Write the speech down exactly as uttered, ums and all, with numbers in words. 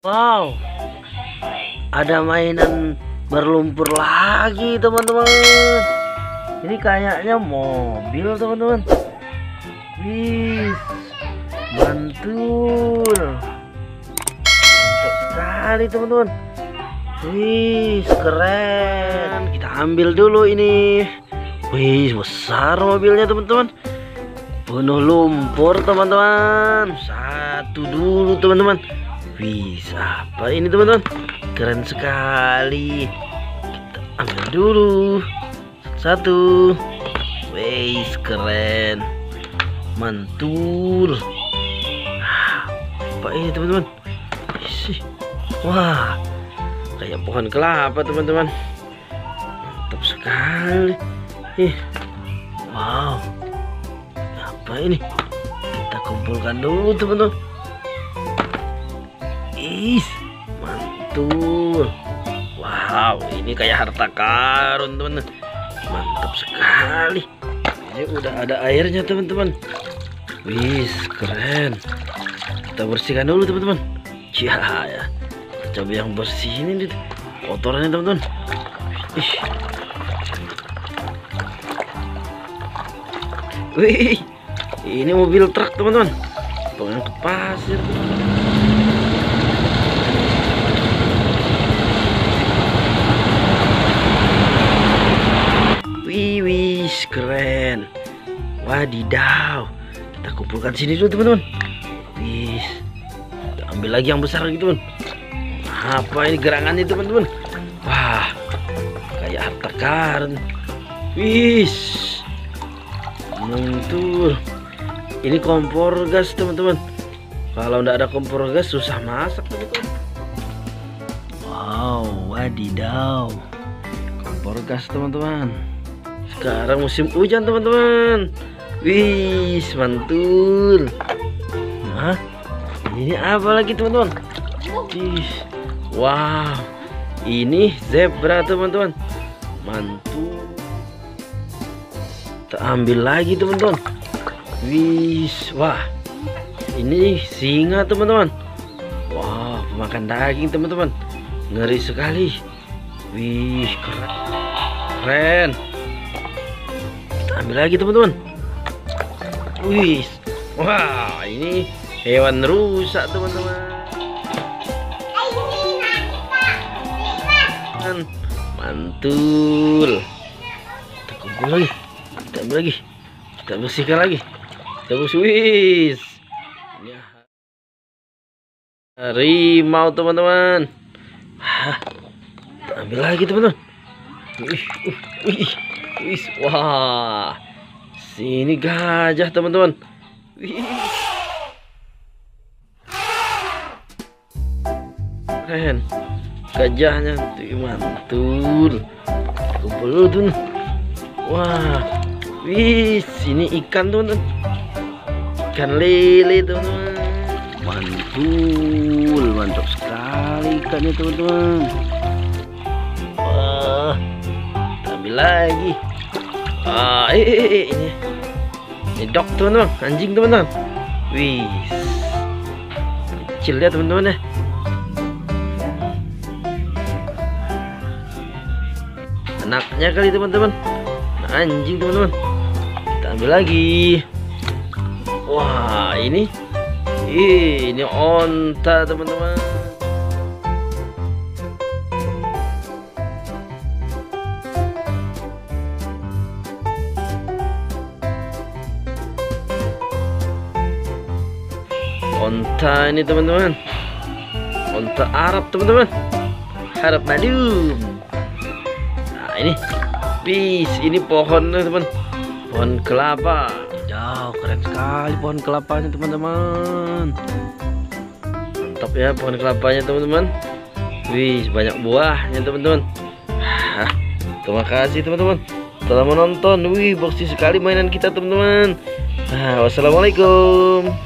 Wow, ada mainan berlumpur lagi teman-teman. Ini kayaknya mobil teman-teman. Wih, mantul, mantap sekali teman-teman. Wih, keren. Kita ambil dulu ini. Wih, besar mobilnya teman-teman. Penuh lumpur teman-teman. Satu dulu teman-teman. Wih, apa ini teman-teman? Keren sekali. Kita ambil dulu satu. Wih, keren, mantul. Apa ini teman-teman? Wah, kayak pohon kelapa teman-teman. Mantap sekali. Ih, wow, apa ini? Kita kumpulkan dulu teman-teman. Ih, mantul. Wow, ini kayak harta karun teman-teman. Mantap sekali. Ini udah ada airnya teman-teman. Wih, keren. Kita bersihkan dulu teman-teman. Ya, ya. Kita coba yang bersih ini nih, kotorannya teman-teman. Ih. Wih, ini mobil truk teman-teman. Pengangkut pasir. Wih, wih, keren. Wadidaw. Kita kumpulkan sini dulu teman-teman. Wih, kita ambil lagi yang besar lagi teman. Apa ini gerangannya teman-teman? Wah, kayak harta karun. Wih, mantul. Ini kompor gas teman-teman. Kalau nggak ada kompor gas susah masak teman-teman. Wow, wadidaw. Kompor gas teman-teman. Sekarang musim hujan teman-teman. Wih, mantul. Nah, ini apa lagi teman-teman? Wow, ini zebra teman-teman. Mantul. Kita ambil lagi teman-teman. Wih, wah, ini singa teman-teman. Wah, pemakan daging teman-teman. Ngeri sekali. Wih, keren. Keren. Ambil lagi teman-teman. Wih, wah, ini hewan rusak teman-teman. Mantul. Kita kumpul lagi. Kita ambil lagi. Kita bersihkan lagi. Kita bersih. Wih, ini harimau teman-teman. Kita ambil lagi teman-teman. Wih, uh, wih. Wih, wah, sini gajah teman-teman. Wih, keren, gajahnya tuh mantul. Kumpul dulu tuh. Wah, wih, sini ikan teman-teman. Ikan lele teman-teman. Mantul, mantap sekali ikannya teman-teman. Wah, ambil lagi. Ah, eh, eh, eh, ini, ini dog teman-teman, anjing teman-teman. Wih, kecil ya teman-teman ya. Anaknya kali teman-teman, anjing teman-teman. Kita ambil lagi. Wah, ini, ih, ini onta teman-teman. Onta ini teman-teman, onta Arab teman-teman, Arab madu. Nah ini, bis, ini pohonnya teman, pohon kelapa. Jauh, keren sekali pohon kelapanya teman-teman. Mantap ya pohon kelapanya teman-teman. Wih, banyak buahnya teman-teman. Terima kasih teman-teman telah menonton. Wih, bersih sekali mainan kita teman-teman. Nah, wassalamualaikum.